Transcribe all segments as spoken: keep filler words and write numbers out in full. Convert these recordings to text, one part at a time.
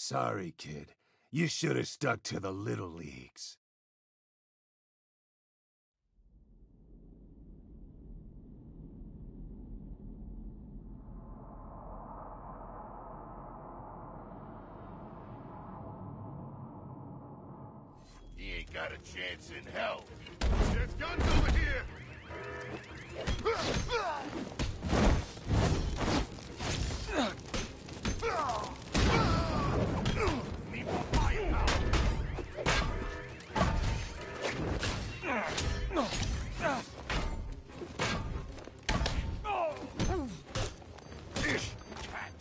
Sorry, kid. You should have stuck to the little leagues. He ain't got a chance in hell. There's guns over here! Need more firepower! Ish! Catch!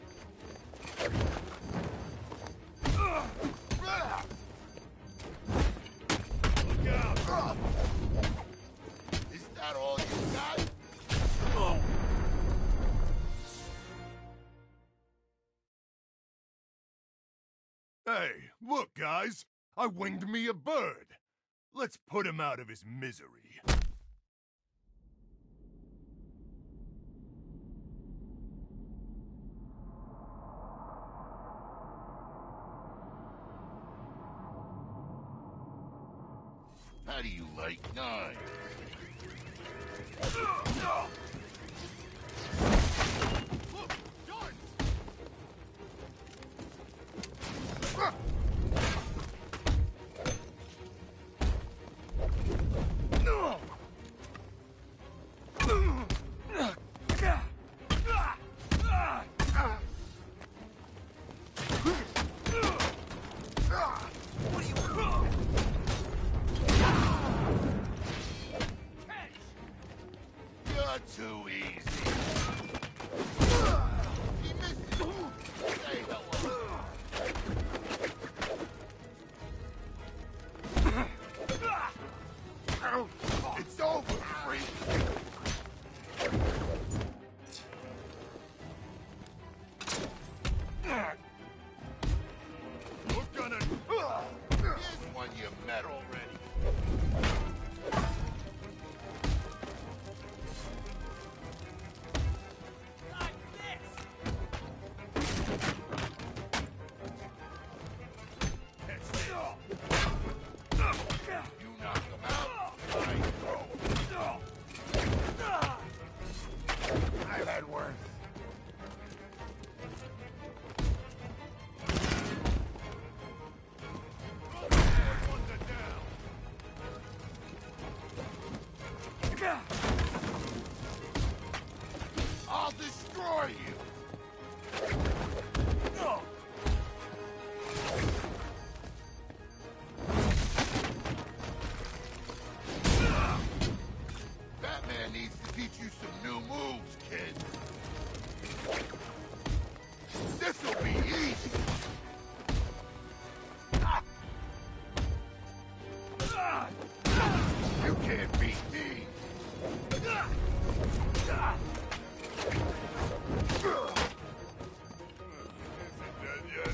Look out! Is that all you got? Hey, look, guys! I winged me a bird! Let's put him out of his misery. How do you like knives? Look! Darts! You're too easy. He missed it. Hey, hello. It's over, freak. You're gonna... Here's one you met already. You knock him out, I throw. I've had worse. I'll destroy you. Batman needs to teach you some new moves, kid. This'll be easy. Ah. Ah. You can't beat me. Ah. Ah. Isn't dead yet.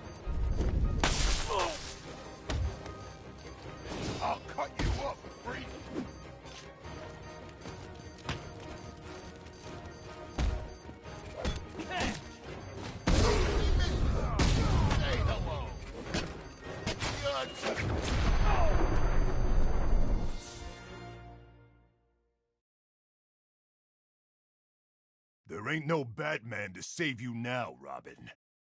Oh. I'll cut you up, freak. Hey, hello. You're too... There ain't no Batman to save you now, Robin.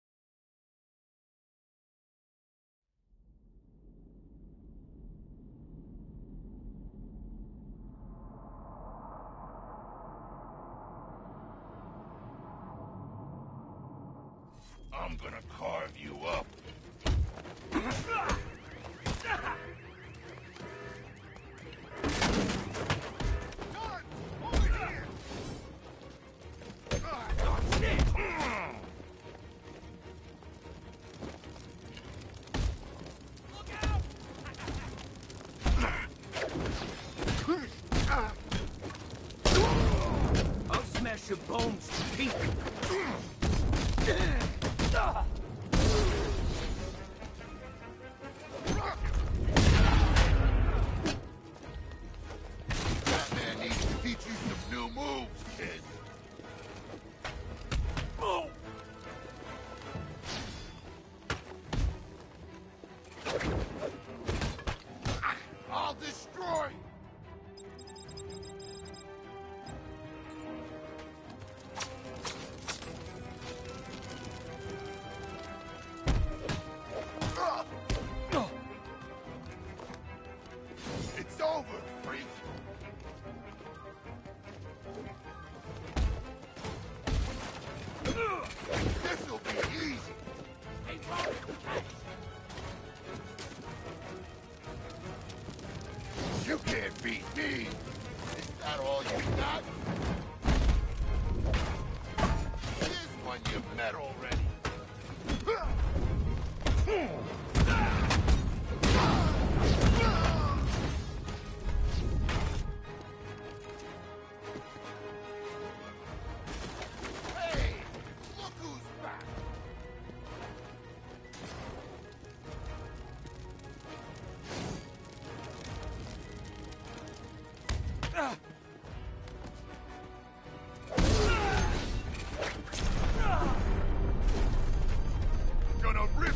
I'm gonna carve you up. I'll smash your bones to pieces. Batman needs to teach you some new moves, kid. You can't beat me! Is that all you got? Here's one you've met already. Hey! Look who's back! Gonna rip.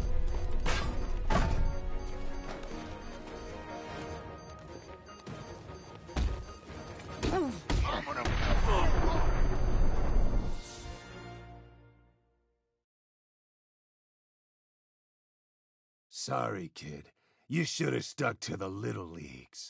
I'm gonna. Sorry, kid. You should have stuck to the little leagues.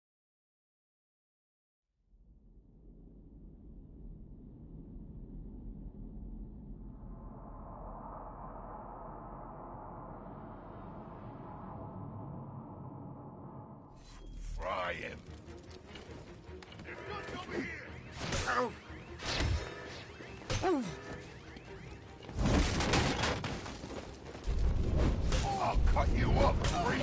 Fry him. There's guns over here. I'll cut you up, freak.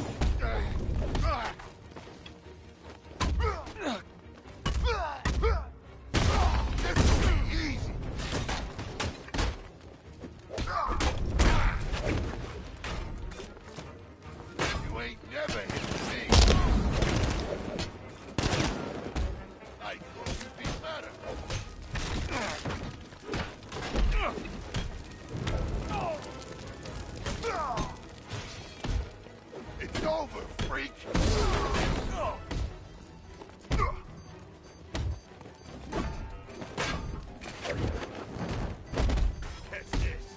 This will be easy. You ain't never hit me. I thought you'd be better. It's over, freak! Catch this!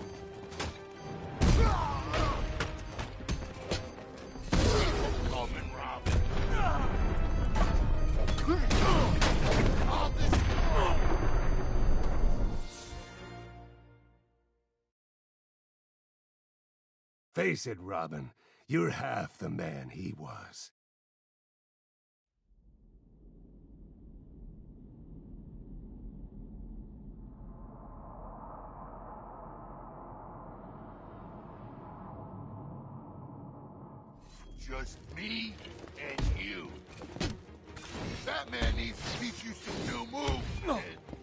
Keep coming, Robin! I'll destroy! Face it, Robin. You're half the man he was. Just me and you. That man needs to teach you some new moves, kid.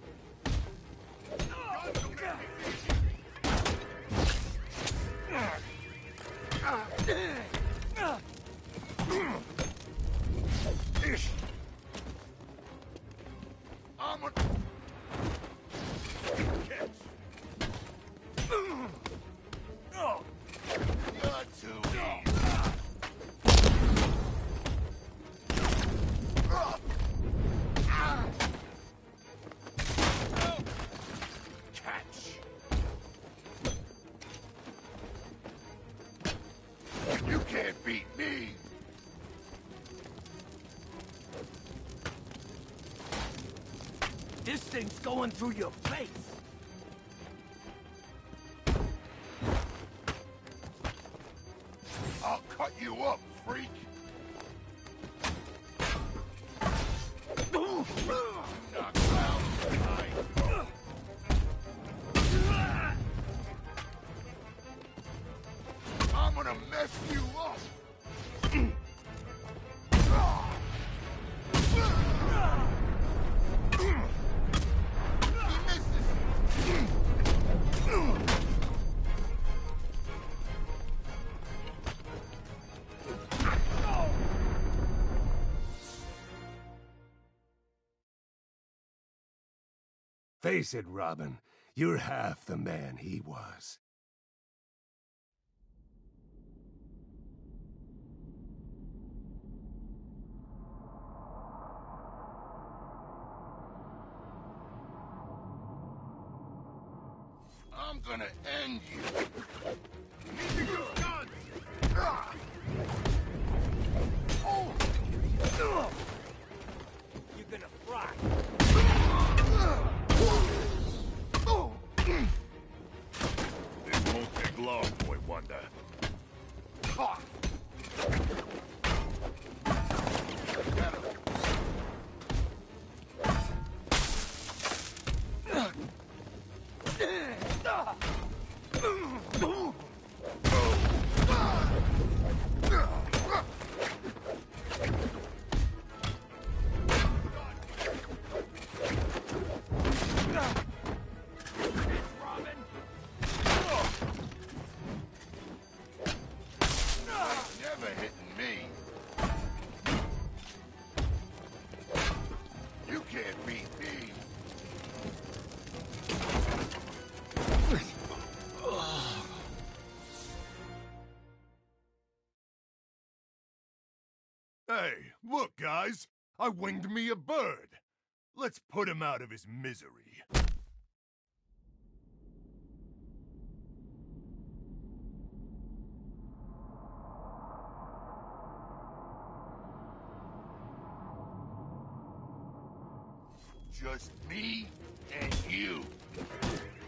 I'm a... Catch. You're too easy. Catch. You can't beat me. This thing's going through your face. I'll cut you up, freak. Knock out tonight. I'm gonna mess you up. He misses. Face it, Robin. You're half the man he was. I'm gonna end you. Need to use guns. Ah. Oh. You're gonna fry. This won't take long, boy. wonder. Ha! Never hitting me. You can't beat me. Hey, look, guys. I winged me a bird. Let's put him out of his misery. Just me and you.